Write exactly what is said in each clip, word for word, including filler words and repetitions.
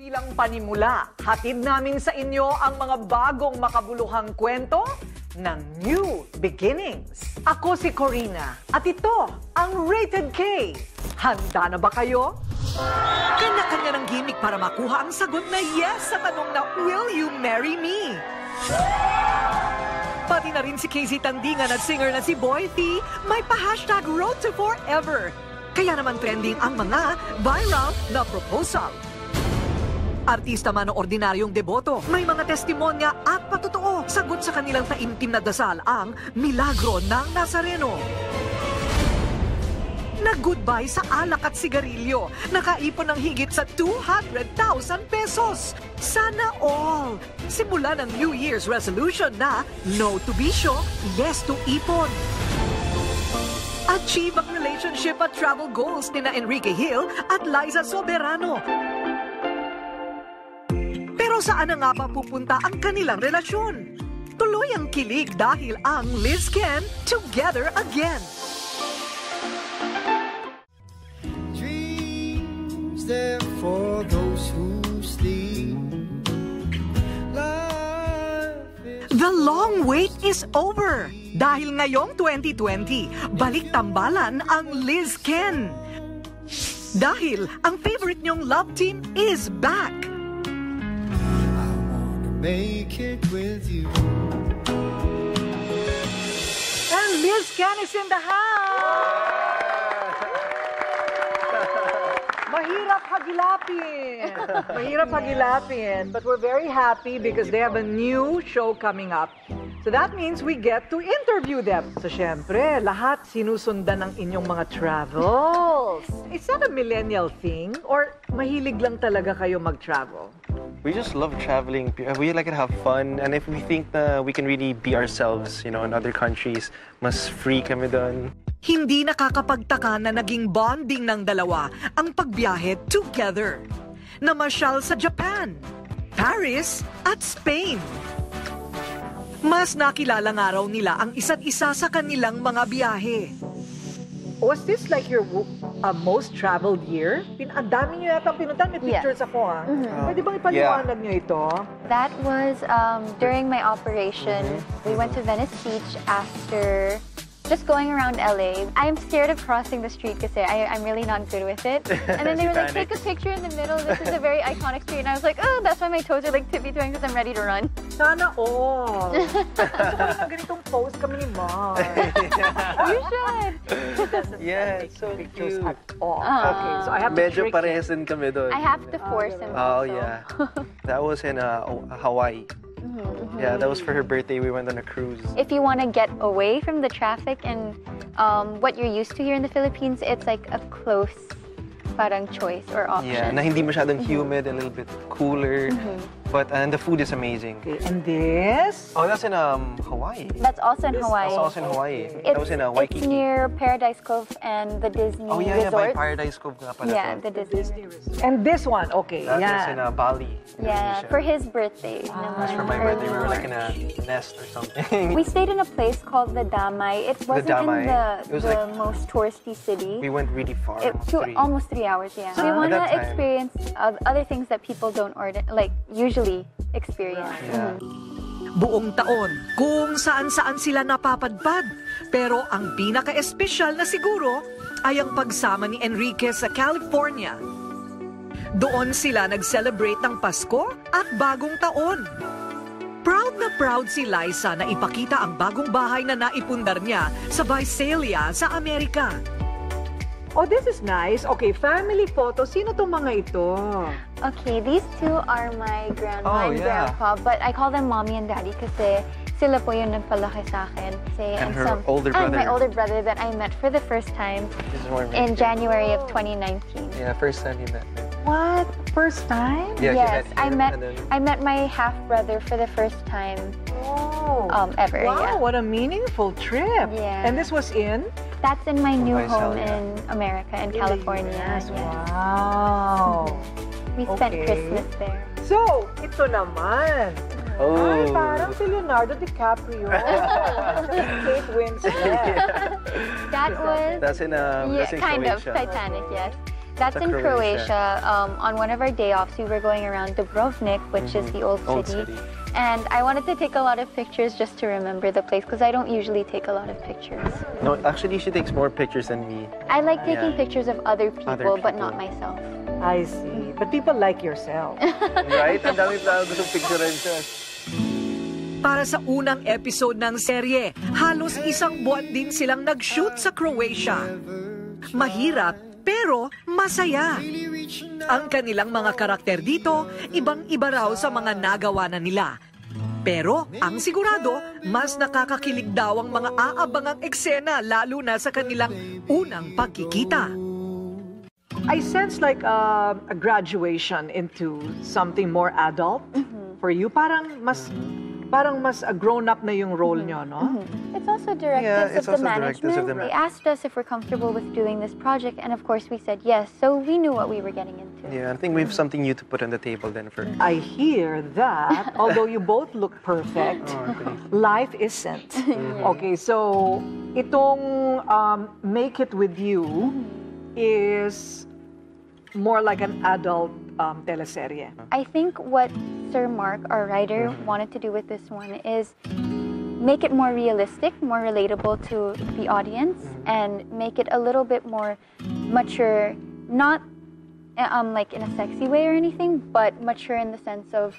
Bilang panimula, hatid namin sa inyo ang mga bagong makabuluhang kwento ng New Beginnings. Ako si Corina at ito ang Rated K. Handa na ba kayo? Kanya-kanya ng gimmick para makuha ang sagot na yes sa tanong na Will you marry me? Pati na rin si Casey Tandingan at singer na si Boy T may pa-hashtag Road to Forever. Kaya naman trending ang mga viral na proposal. Artista man o ordinaryong deboto, may mga testimonya at patotoo. Sagot sa kanilang taimtim na dasal ang milagro ng Nazareno. Nag-goodbye sa alak at sigarilyo. Nakaipon ng higit sa two hundred thousand pesos. Sana all! Simula ng New Year's resolution na no to bisyo, yes to ipon. Achieve ang relationship at travel goals ni na Enrique at Liza Soberano. Pero saan na nga ba pupunta ang kanilang relasyon? Tuloy ang kilig dahil ang LizQuen together again. Dreams there for those who sleep. The long wait is over. Dahil ngayong twenty twenty, balik tambalan ang LizQuen. Dahil ang favorite niyong love team is back. Make it with you. And LizQuen is in the house! Mahirap hagilapin. Mahirap hagilapin. But we're very happy because they have a new show coming up. So that means we get to interview them. So syempre, lahat sinusundan ng inyong mga travels. Is that a millennial thing? Or mahilig lang talaga kayo mag-travel? We just love traveling. We like to have fun. And if we think that we can really be ourselves, you know, in other countries, mas free kami doon. Hindi nakakapagtaka na naging bonding ng dalawa ang pagbiyahe together. Namasyal sa Japan, Paris at Spain. Mas nakilala nga raw nila ang isa't isa sa kanilang mga biyahe. Was this like your uh, most traveled year? Ang dami nyo yata pinuntan. May pictures yes. ako, ha? Mm-hmm. Pwede bang ipaliwanag yeah. nyo ito? That was um, during my operation. Mm-hmm. We went to Venice Beach after just going around L A. I'm scared of crossing the street kasi I, I'm really not good with it. And then they were like, take a picture in the middle. This is a very iconic street. And I was like, oh, that's why my toes are like tippy-toeing because I'm ready to run. Sana all. Gusto ko na ganitong pose kami ni Mom. You should. Yeah, it's so pictures cute. at all. Uh, okay, so I have to Medyo trick parehas din kami doon. I have to force him. Oh, also. yeah. That was in uh, Hawaii. Mm-hmm. Yeah, that was for her birthday. We went on a cruise. If you want to get away from the traffic and um, what you're used to here in the Philippines, it's like a close parang choice or option. Yeah, na hindi masyadong humid, mm-hmm. a little bit cooler. Mm-hmm. But and the food is amazing. Okay, and this? Oh, that's in um Hawaii. That's also in Hawaii. That's also in Hawaii. It's, that was in uh, Waikiki. It's near Paradise Cove and the Disney Oh yeah, yeah, by Resort. Paradise Cove nga pala. Yeah, to. the Disney Resort. And this one, okay, that yeah. was in uh, Bali. Yeah, for his birthday. Ah, that's for my birthday. We were like in a nest or something. We stayed in a place called the Damai. It wasn't Damai. in the, it was the like, most touristy city. We went really far. It, almost, two, three. almost three hours, yeah. Ah, we want to that time. experience uh, other things that people don't order, like usually experience. Yeah. Mm-hmm. Buong taon, kung saan-saan sila napapadpad. Pero ang pinaka-espesyal na siguro ay ang pagsama ni Enrique sa California. Doon sila nag-celebrate ng Pasko at Bagong Taon. Proud na proud si Liza na ipakita ang bagong bahay na naipundar niya sa Visalia sa Amerika. Oh, this is nice. Okay, family photo. Sino tong mga ito? Okay, these two are my grandma Oh, and yeah. grandpa, but I call them mommy and daddy kasi sila po yung nagpalaki sa akin. Kasi, And her some, older and brother. my older brother that I met for the first time This is more in amazing. January of twenty nineteen. Yeah, first time you met me. What? First time? Yeah, Yes, you I met and then... I met my half brother for the first time Oh. um, ever. Wow, Yeah. what a meaningful trip. Yeah. And this was in? That's in my new home Visalia. in America, in California. Yes, Yeah. wow. We spent Okay. Christmas there. So, ito naman. Oh. Ay, parang si Leonardo DiCaprio. Kate Winslet. That was That's in um, yeah, that's in kind of Croatia. Titanic, yes. That's in Croatia. Croatia. Um, on one of our day offs, we were going around Dubrovnik, which mm-hmm. is the old, old city. city. And I wanted to take a lot of pictures just to remember the place, because I don't usually take a lot of pictures. No, actually, she takes more pictures than me. I like taking yeah. pictures of other people, other people, but not myself. I see. But people like yourself. Right? Ang dami pa gusto picturean siya. Para sa unang episode ng serye, halos isang buwan din silang nag-shoot sa Croatia. Mahirap, pero masaya. Ang kanilang mga karakter dito, ibang-iba raw sa mga nagawa na nila. Pero ang sigurado, mas nakakakilig daw ang mga aabangang eksena, lalo na sa kanilang unang pagkikita. I sense like a, a graduation into something more adult mm-hmm. for you. Parang mas... Parang mas uh, grown-up na yung role nyo, no? Mm-hmm. It's also directives yeah, it's of also the management. Of the they asked us if we're comfortable with doing this project, and of course we said yes, so we knew what we were getting into. Yeah, I think we have something new to put on the table then for... I hear that, although you both look perfect, oh, okay. life isn't. Mm-hmm. Okay, so itong um, Make It With You is more like an adult um, teleserye. I think what Sir Mark, our writer, mm-hmm. wanted to do with this one is make it more realistic, more relatable to the audience, mm-hmm. and make it a little bit more mature, not um, like in a sexy way or anything, but mature in the sense of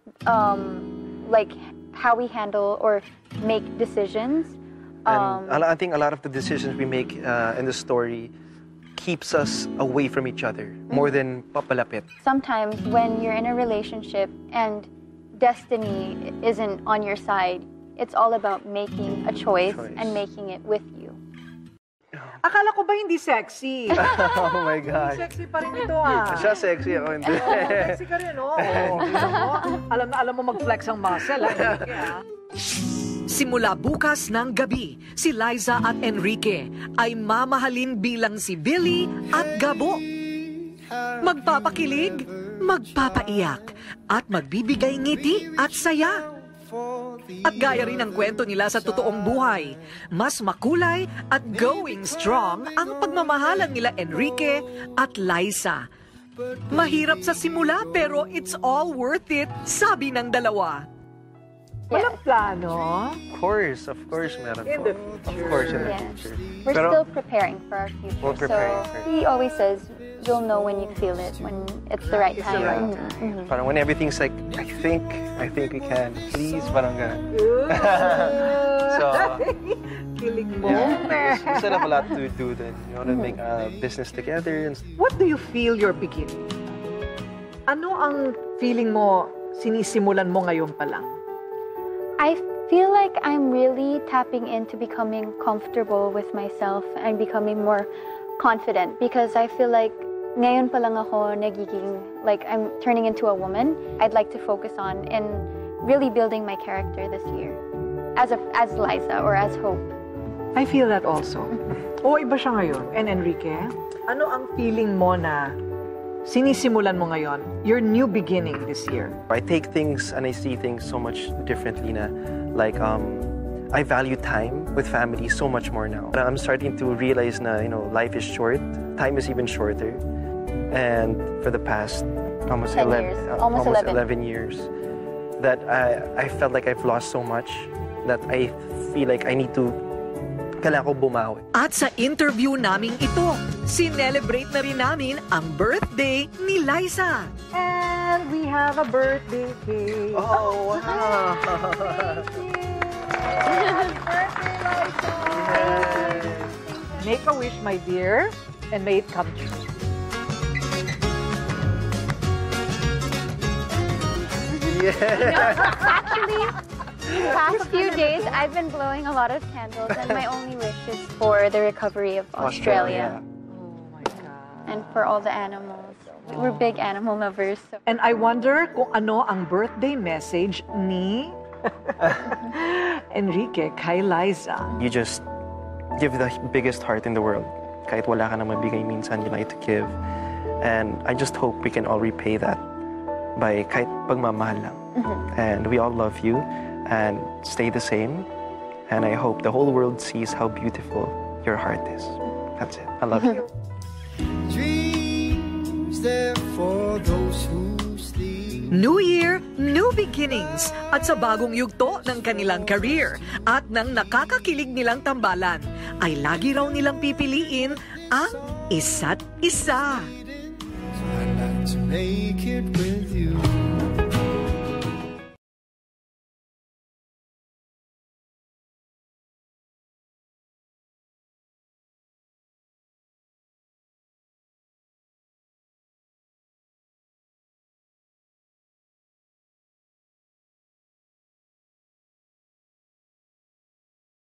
um, like how we handle or make decisions. Um, and I think a lot of the decisions we make uh, in the story keeps us away from each other more than papalapit. Sometimes when you're in a relationship and destiny isn't on your side, it's all about making a choice, choice. and making it with you. Akala ko ba hindi sexy? Oh my God. Sexy pa rin ito ah. Siya sexy, ako hindi. Oh, sexy ka rin, oh. oh. Alam na alam mo mag-flex ang muscle, ah. Simula bukas ng gabi, si Liza at Enrique ay mamahalin bilang si Billy at Gabo. Magpapakilig, magpapaiyak, at magbibigay ngiti at saya. At gaya rin ang kwento nila sa totoong buhay, mas makulay at going strong ang pagmamahalan nila Enrique at Liza. Mahirap sa simula pero it's all worth it, sabi ng dalawa. Walang plano? Of course, of course, meron in po. the future. Of course, in the yes. future. We're Pero, still preparing for our future. We're preparing so for it. he always says, you'll know when you feel it, when it's the right it's time. The right mm-hmm. time. Mm-hmm. Parang when everything's like, I think, I think we can. Please, parang ganun. So, kilig mo. Yeah, we still have a lot to do then. You want to make a business together. And... What do you feel you're beginning? Ano ang feeling mo sinisimulan mo ngayon pa lang? I feel like I'm really tapping into becoming comfortable with myself and becoming more confident, because I feel like ngayon pa lang ako nagiging, like I'm turning into a woman. I'd like to focus on and really building my character this year as a, as Liza or as Hope. I feel that also. Oo, iba siya ngayon. And Enrique, ano ang feeling mo na sinisimulan mo ngayon, your new beginning this year? I take things and I see things so much differently na. Like, um, I value time with family so much more now. I'm starting to realize na, you know, life is short. Time is even shorter. And for the past almost, eleven, years. uh, almost, almost eleven. eleven years, that I, I felt like I've lost so much that I feel like I need to kailangan ko bumawi. At sa interview naming ito, sinelebrate na rin namin ang birthday ni Liza. And we have a birthday cake. Oh, wow. Thank you. Happy birthday, Liza. Yes. Make a wish, my dear, and may it come true. Yeah. Actually, the past few days, I've been blowing a lot of candles, and my only wish is for the recovery of Australia. Australia. Oh my God. And for all the animals. We're big animal lovers. So. And I wonder kung ano ang birthday message ni Enrique kay Liza. You just give the biggest heart in the world. Kahit wala ka na mabigay minsan, you like to give. And I just hope we can all repay that by kahit pagmamahal lang. Mm-hmm. And we all love you and stay the same. And I hope the whole world sees how beautiful your heart is. That's it. I love you. Dream He's there for those who sleep. New Year, new beginnings at sa bagong yugto ng kanilang career at ng nakakakilig nilang tambalan ay lagi raw nilang pipiliin ang isa't isa. So I'd like to make it with you.